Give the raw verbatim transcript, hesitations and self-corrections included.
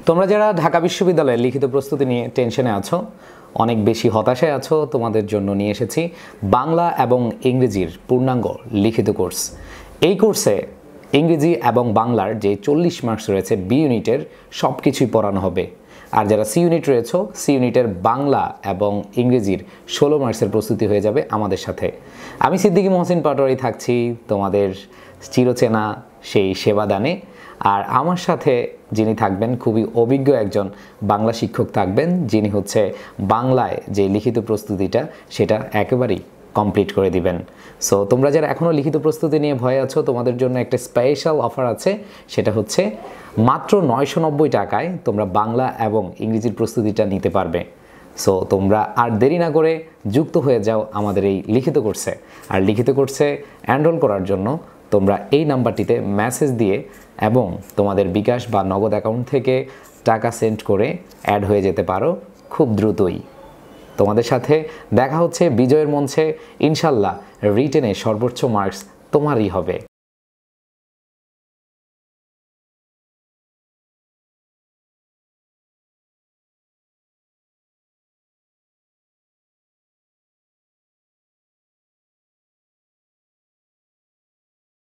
তোমরা যারা ঢাকা বিশ্ববিদ্যালয়ের লিখিত প্রস্তুতি নিয়ে টেনশনে আছো, অনেক বেশি হতাশায় আছো, তোমাদের জন্য নিয়ে এসেছি বাংলা এবং ইংরেজির পূর্ণাঙ্গ লিখিত কোর্স। এই কোর্সে ইংরেজি এবং বাংলার যে চল্লিশ মার্কস রয়েছে বি ইউনিটের সব কিছুই পড়ানো হবে। আর যারা সি ইউনিট রয়েছে, সি ইউনিটের বাংলা এবং ইংরেজির ষোলো মার্কসের প্রস্তুতি হয়ে যাবে আমাদের সাথে। আমি সিদ্দিকী মহসিন পাটোয়ারি থাকছি তোমাদের চিরচেনা সেই সেবাদানে। আর আমার সাথে যিনি থাকবেন খুবই অভিজ্ঞ একজন বাংলা শিক্ষক থাকবেন, যিনি হচ্ছে বাংলায় যে লিখিত প্রস্তুতিটা সেটা একেবারেই কমপ্লিট করে দিবেন। সো তোমরা যারা এখনও লিখিত প্রস্তুতি নিয়ে ভয় আছো, তোমাদের জন্য একটা স্পেশাল অফার আছে। সেটা হচ্ছে মাত্র নয়শো নব্বই টাকায় তোমরা বাংলা এবং ইংরেজির প্রস্তুতিটা নিতে পারবে। সো তোমরা আর দেরি না করে যুক্ত হয়ে যাও আমাদের এই লিখিত কোর্সে। আর লিখিত কোর্সে এনরোল করার জন্য তোমরা এই নাম্বারটিতে মেসেজ দিয়ে এবং তোমাদের বিকাশ বা নগদ অ্যাকাউন্ট থেকে টাকা সেন্ড করে অ্যাড হয়ে যেতে পারো খুব দ্রুতই। তোমাদের সাথে দেখা হচ্ছে বিজয়ের মঞ্চে। ইনশাল্লাহ রিটেনে সর্বোচ্চ মার্কস তোমারই হবে।